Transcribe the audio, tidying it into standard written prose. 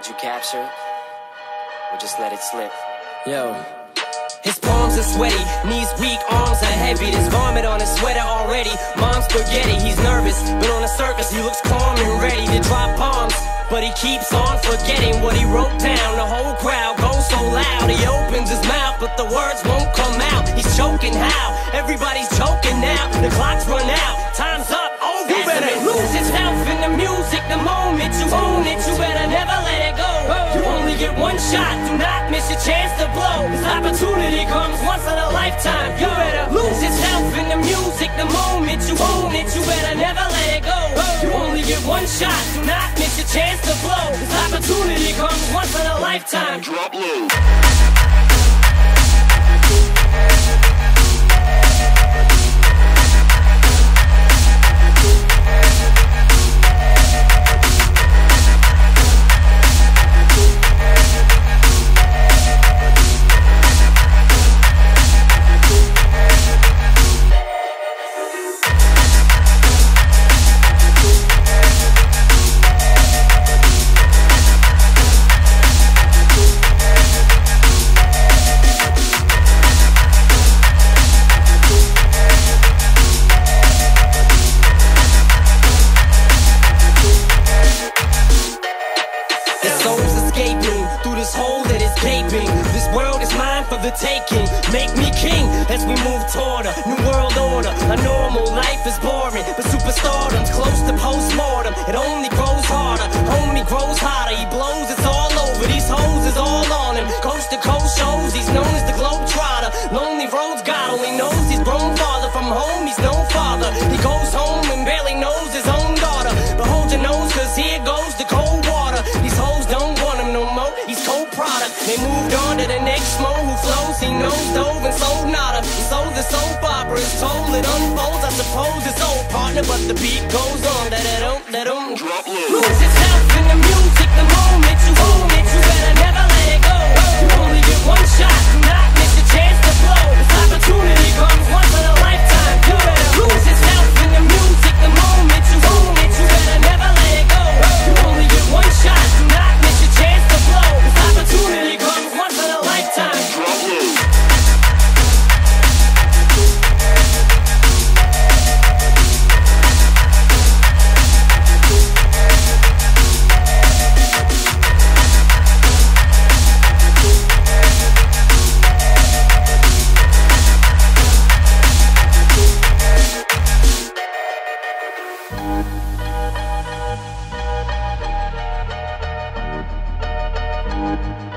Would you capture it? Or just let it slip? Yo. His palms are sweaty, knees weak, arms are heavy. There's vomit on his sweater already. Mom's spaghetti, he's nervous, but on the surface he looks calm and ready to drop bombs. But he keeps on forgetting what he wrote down. The whole crowd goes so loud. He opens his mouth, but the words won't come out. He's choking how? Everybody's choking now. The clock's run out, time's up. Oh, you better lose yourself in the music. The moment you own it, you better never let it go. You only get one shot, do not miss your chance to blow. This opportunity comes once in a lifetime. You better lose yourself in the music. The moment you own it, you better never let it go. You only get one shot, do not miss your chance to blow. This opportunity comes once in a lifetime. Drop low. Through this hole that is gaping, this world is mine for the taking. Make me king as we move toward a new world order. A normal life is boring, but superstardom's close to postmortem. It only grows harder, homie grows hotter. He blows, it's all over. These hoes is all on him. Coast to coast shows, he's known as the Globetrotter. Lonely roads, God only knows he's grown farther from home. He's no father. He goes home and barely knows his own daughter. But hold your nose, cause here goes the cold water. These hoes don't want him no more. He's cold product. They moved on to the next mo who flows. He knows dove and sold nada. He sold the soap opera. It's told it unfolds. I suppose it's old partner, but the beat goes on. That-a-dum. Drop low. Lose yourself in the music. The moment you own it, you better never let it go. You only get one shot. Do not miss your chance to blow. This opportunity comes once in a lifetime. You better lose yourself in the music. The moment you own it, you better never let it go. You only get one shot. Do not miss your chance to blow. This opportunity comes once in a lifetime. Drop low. Thank you.